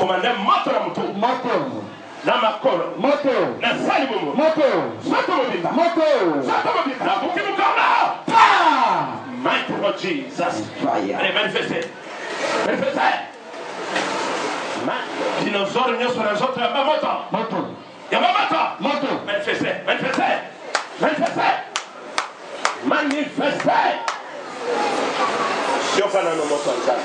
Commandez moto la moto. Moto. La makolo. Moto. La salibomo. Moto. Soto mobimba. Moto. Soto mobimba. La bouki mukama. Pa. Mighty Lord Jesus. Allez, manifestez. Manifestez. Dinosaure nyoso na zote ya moto. Moto. Ya moto. Moto. Manifestez. Manifestez. Manifestez. Manifestez. Sio kana no moto nzaka.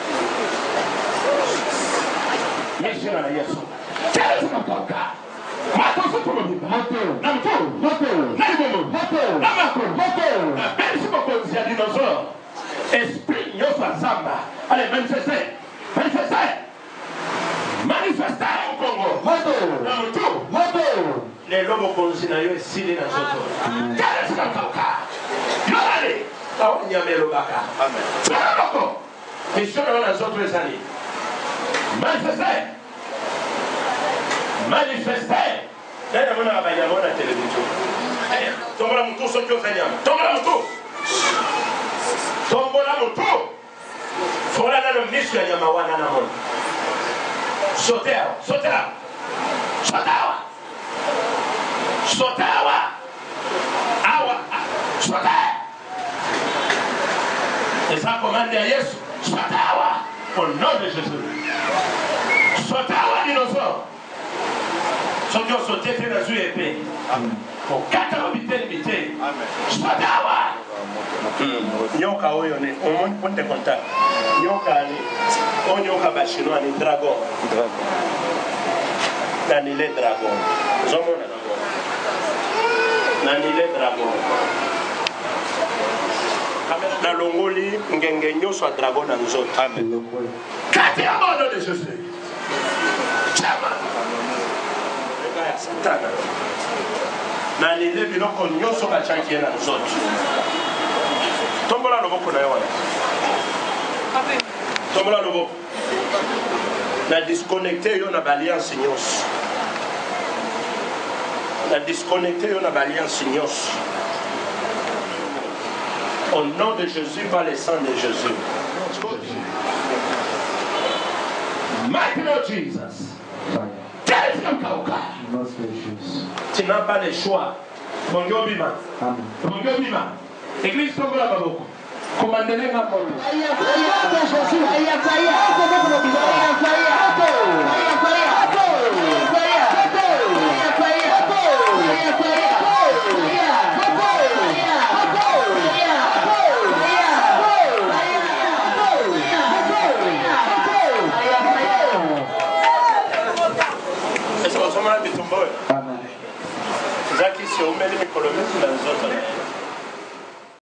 Yesu na Yesu. Tell us about God. Moto soto mobimba. Moto. Na moto. Moto. Na ibomo. Moto. Na mako. Moto. Na bensi moko ya dinosaure. Esprit nyoso azamba. Allez, manifestez. Manifestez. Manifestez au Congo. Moto. Na moto. Moto. Les lobos konzina yo esili na zoto. Tell us about God. Yolale. Awa nyamelo baka. Amen. Tsarako. Mission na zoto esali. Manifestez. Manifestez. Nana mona abanya mona television. Tombola mutu sokyo fanyama. Tombola mutu. Tombola mutu. Fola na misu ya nyama wana na mona. Sotera, sotera. Sotawa. Sotawa. Awa. Sotera. Et ça commande à Yesu. Sotawa. Au nom de Jésus. Sotawa dinosaure. Soki osote te na zui épée. Au 4 habité limité. Sotawa. Nyoka oyo ne omoni ponte konta. Nyoka ni o nyoka ba chinois ni dragon. Nani le dragon. Zomona nani le dragon. Na longoli ngenge nyoso a dragon na nzoto. Amen. Kati ya mono de Jésus. Chama. Ega ya Satana. Na lile biloko nyoso ba chankie na nzoto. Tombola loboko na yo wana. Amen. Tombola loboko. Na disconnecter yo na alliance nyos. Na disconnecter yo na alliance nyos. Au nom de Jésus, par le sang de Jésus. Mighty Lord Jesus. Tu n'as pas le choix. Bongo bima. Bongo bima. Église tombe la baboko. Commandez-les ma mort. Zaki si umeli mikolomezi na zote.